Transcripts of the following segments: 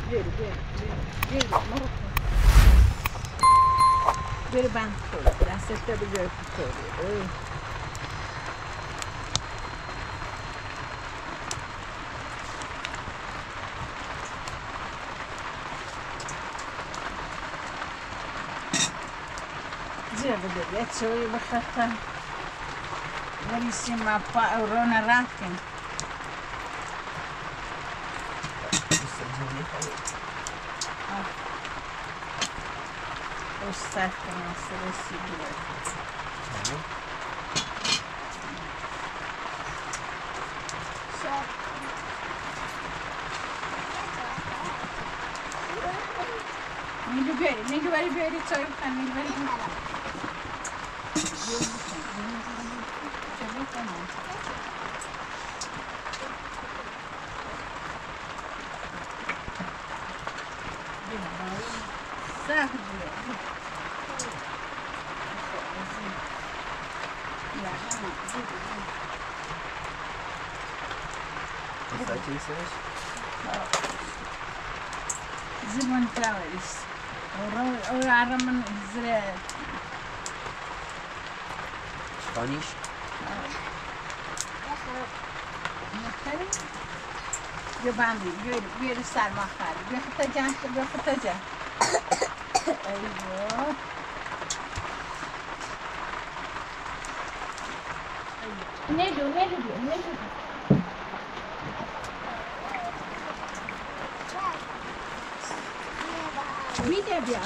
Beri band kol. Dستت رو بیار تو کوری. زیر بده. یه چوی بخطم. نریسیم ما پا اورونه رفتیم. استاد کنم سرسی بیار. میگه بری بیاری چای بخن میگه بری زمان فلاورز او عرمان زرع Spanish? بیا باندی بیا سرما خالی بیا خطا جان ایوه ندو بیده بیا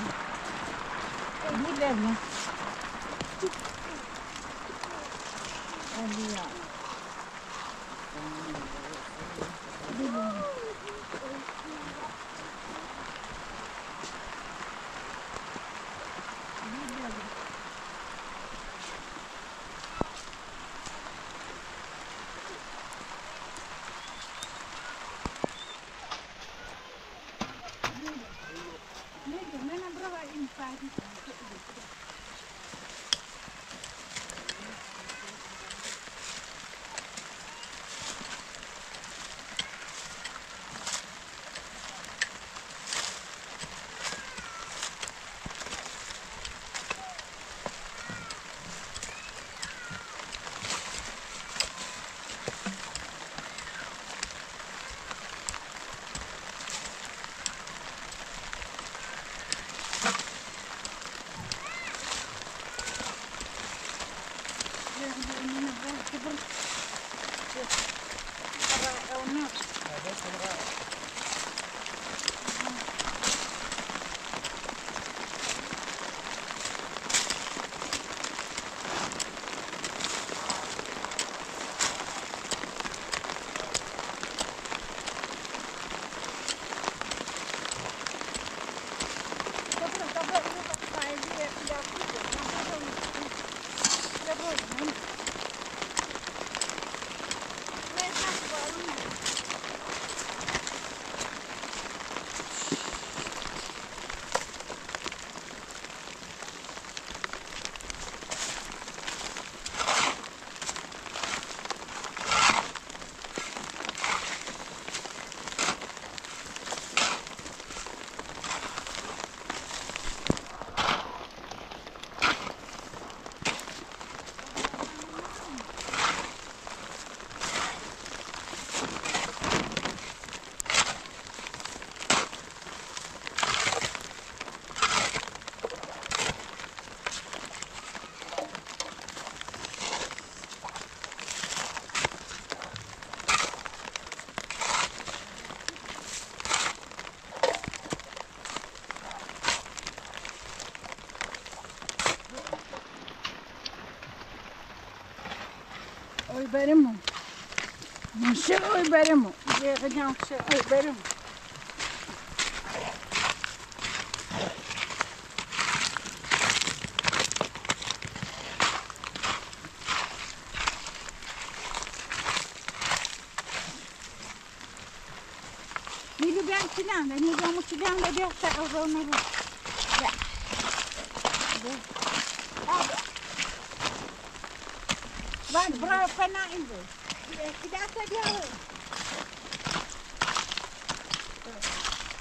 برمو نشه اوی برمو دیگه جان شه اوی برمو میلو بیان چیلم و میلو چیلم و بیا تا رو نرو Vale, bravo para ainda. Que dá até de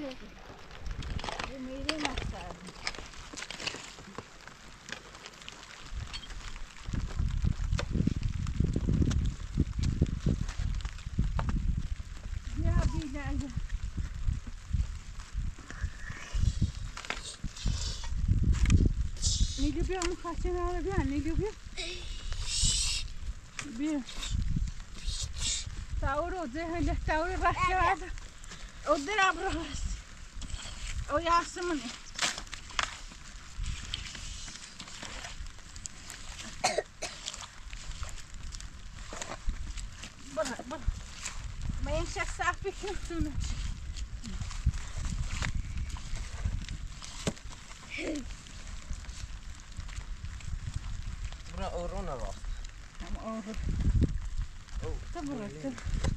میریم افتاد بیا بیدرده نیلو بیا اون خاچه ناره بیا نیلو بیا بیا تاورو زهنده تاورو بخشه بعد او دراب رو هست او یاسمونی برا ما این شخص صافی کنتونه برا اورونا راست هم آره تا برا تا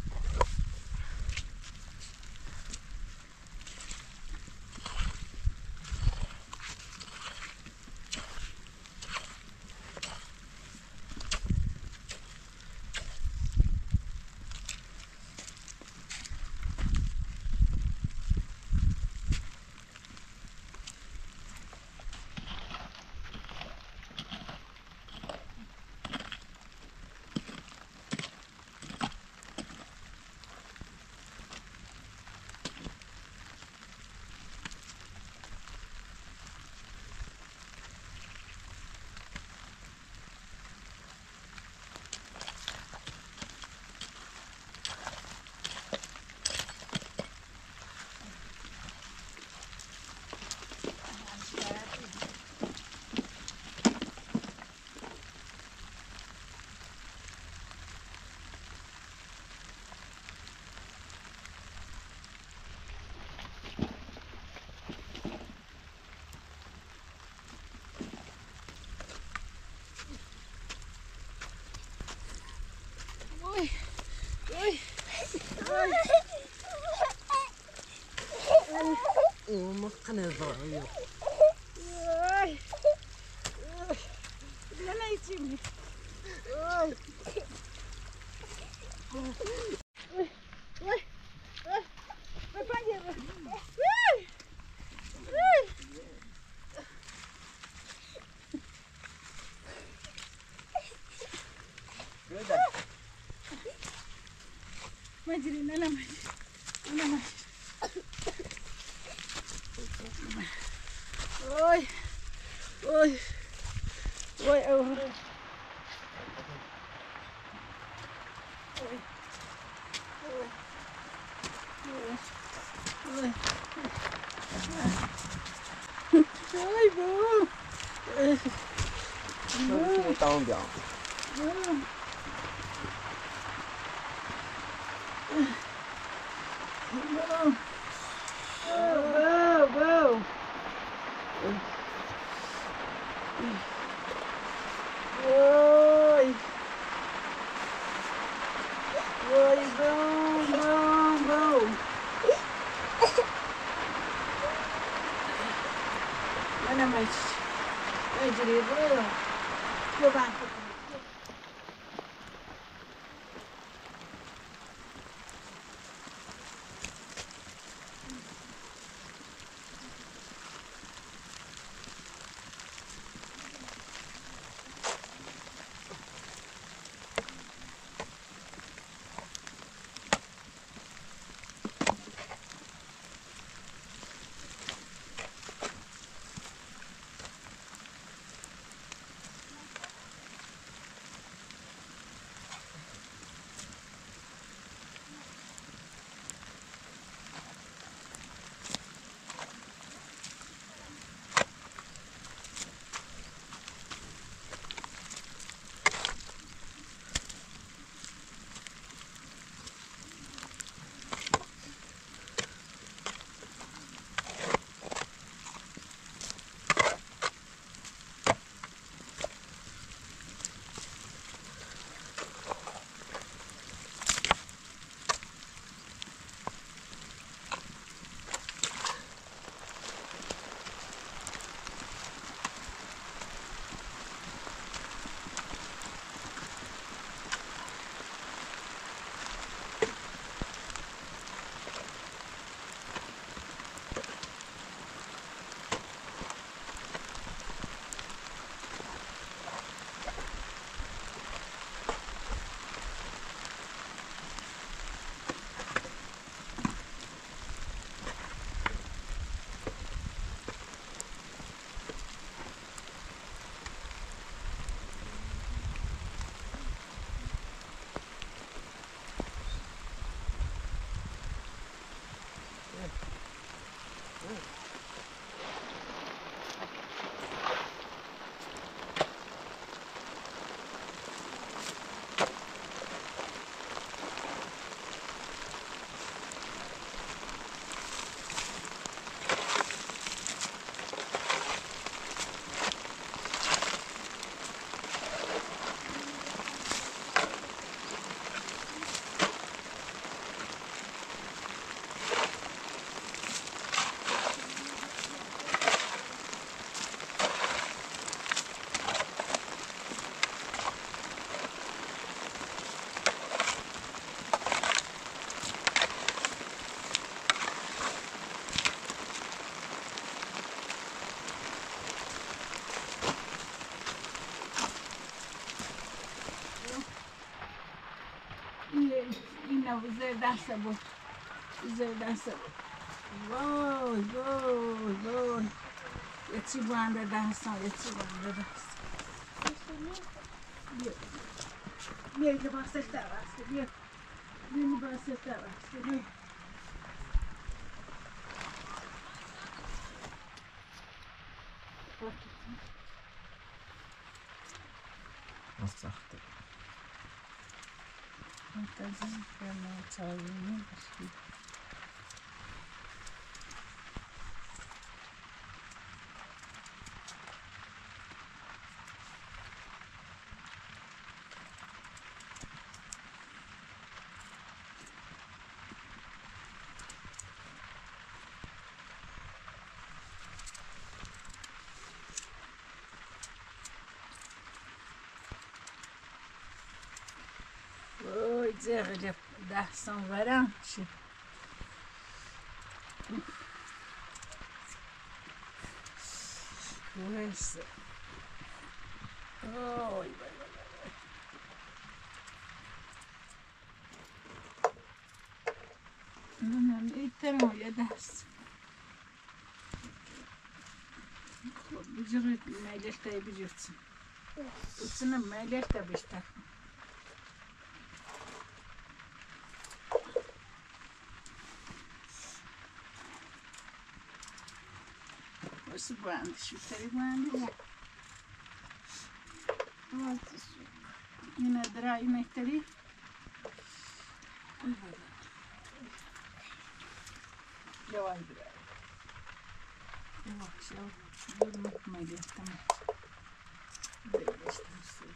Oi, oi, وما قنظر oi, لا لا يجيبني oi, oi, oi, vai para aí, ما أدري أنا ما أدري أنا ما أدري أوي أوي أوي أوي بو طعم بيعم أنا ما أجري طبعا اینا زیر دست بود زیر دست بود وای وای وای یه چی بانده دستان یه چی بانده دست بیا بیا لباسش در بسته بیا بیا لباسش در بسته بیا سخته منتظر کنم چایونی بشی وای زغل دستان ورم شد وایسا وای من ایتم یه دست خب بجرد ملک تایی بجرد بسنم ملک تا بیشتر واسه باندی شو تری باندی اینه درایی مکتری جوای درایی yavaş yavaş vurmak meleğim birleştirsin.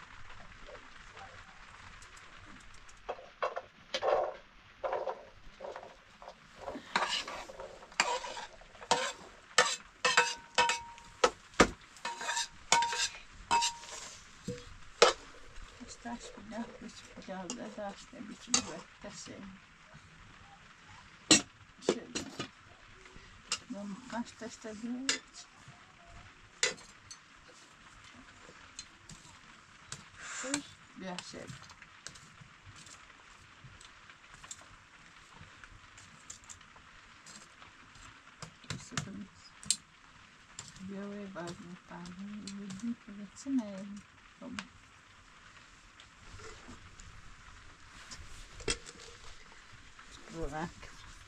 Taş pilav, üç pilavda da işte bir çubuk şey. Şöyle. Bunu kaç taşta bir şey. Sıkılmış. Bir ve bazı tane bir kırıksana. Tamam. Burak.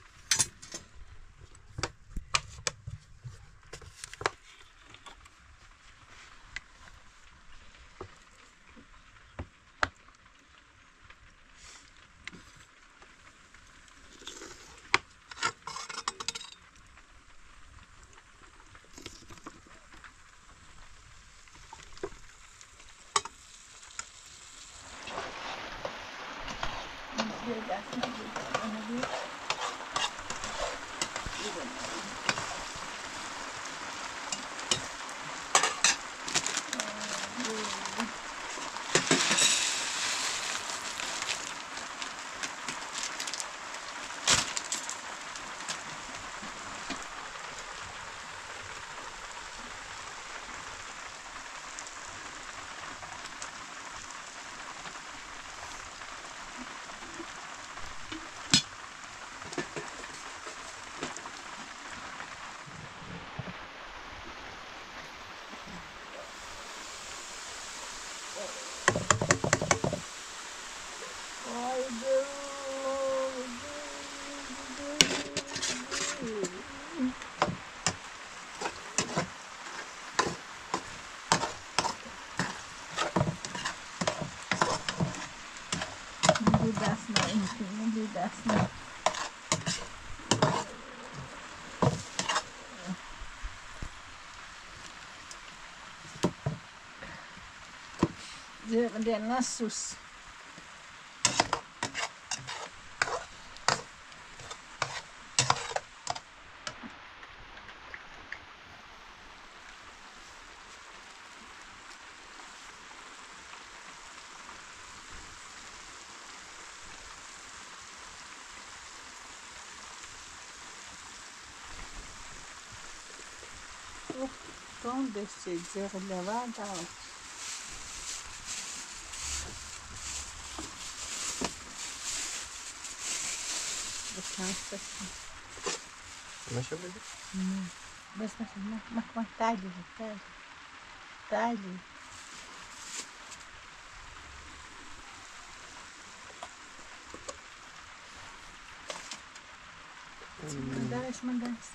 Denna sus. Donde se levanta. بتنسى ماشي بدي بس ما كمان تعالي تعالي ما دارش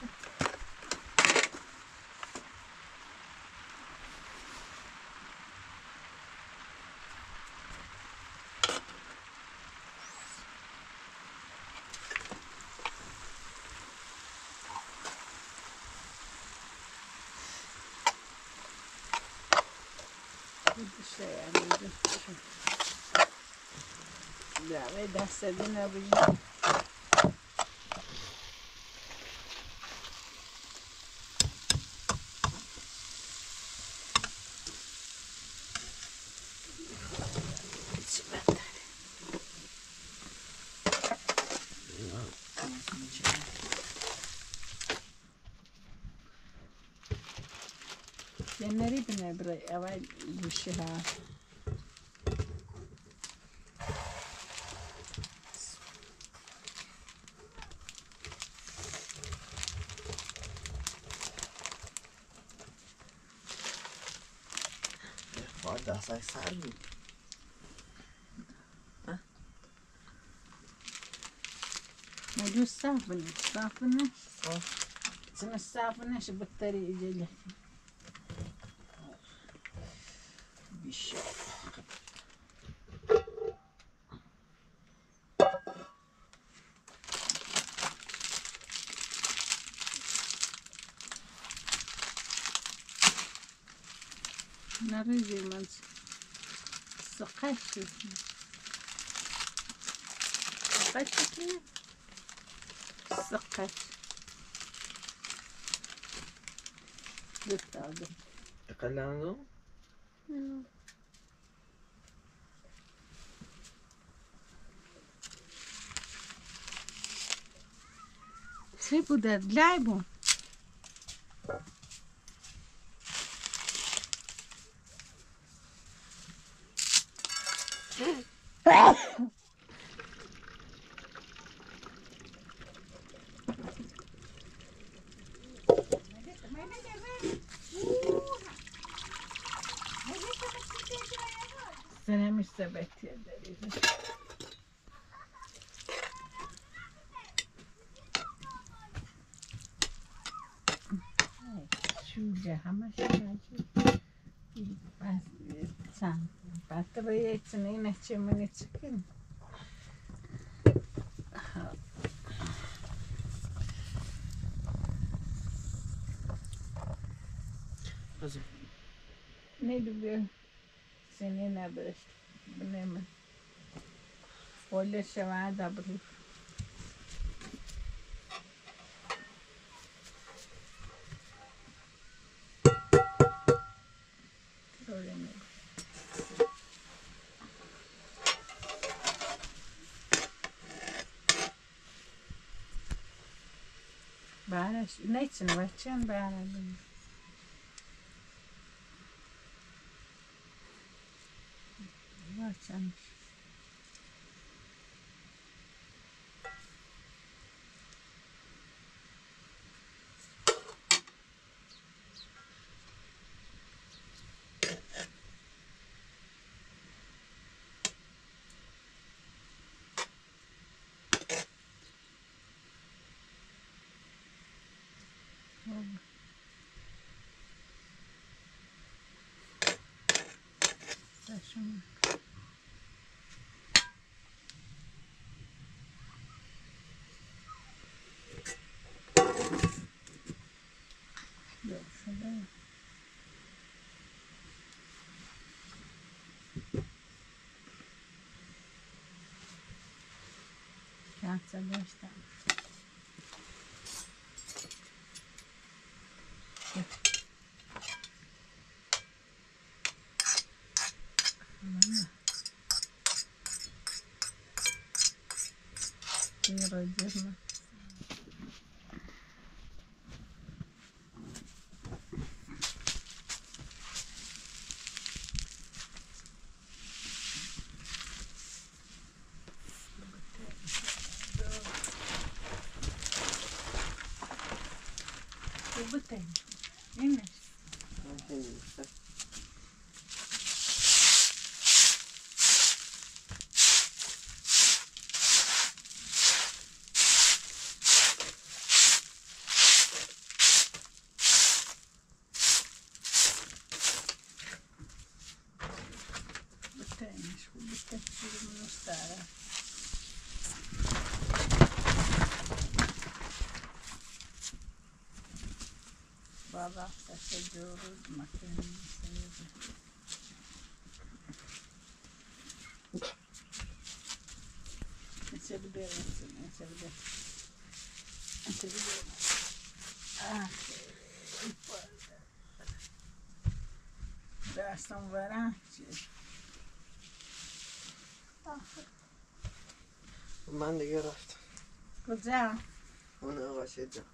لا دست دینا بجن نريد نبري أول بالشهر وعدا سايسارني موجود صافنة سنة الصافنة شو بالطريق جيلة بالشوف نريد من سقاش سقاش بالطاقة تكلموا سيبوا ده لعبوا أنا مش ثبت يا دريدة شو جاها بس سام باتري اثنين من تسكن نيدو سنين بس بنعمل ولا الشمعة دبري بعرف نيتن واتشان بعرف واتشان شو كانت سجلت يرجعنا بتنی اینش بتنیش خوب بتنیش رو stare. Baba, sta giuro, ma che non serve. Non serve bene, non serve bene. Non serve bene. Ah, دستم ورم من دیگه رفتم کجا؟ اون آقا شد